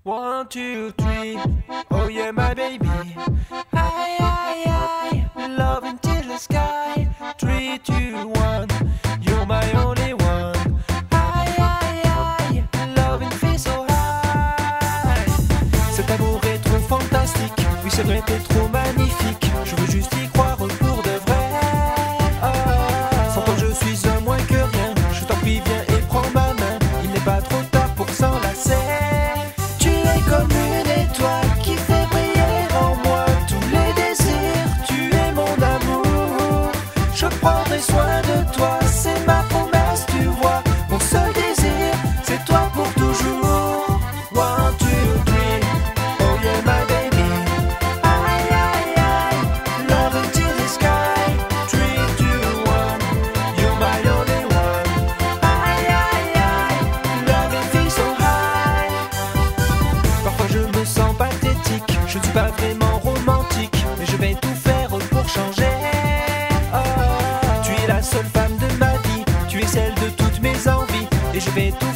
One, two, three, oh yeah, my baby. I love until the sky. 3, 2, 1, you're my only one. I love and feel so high. Cet amour est trop fantastique. Oui, c'est vrai, t'es trop magnifique. Je veux juste y croire pour de vrai. Sans toi, je suis un moins que rien. Je t'en prie, viens et prends ma main. Il n'est pas trop tard pour s'enlacer. Comme une étoile qui fait briller en moi tous les désirs. Tu es mon amour, je prendrai soin de toi. C'est ma promesse, tu vois. Mon seul désir, c'est toi pour toujours. 1, 2, 3, oh yeah my baby. I love until the sky. 3, 2, 1, you're my only one. I love and feel so high. Parfois je me sens pathétique, je ne suis pas vraiment romantique, mais je vais tout faire pour changer. Tu es la seule femme de ma vie, tu es celle de toutes mes envies, et je vais tout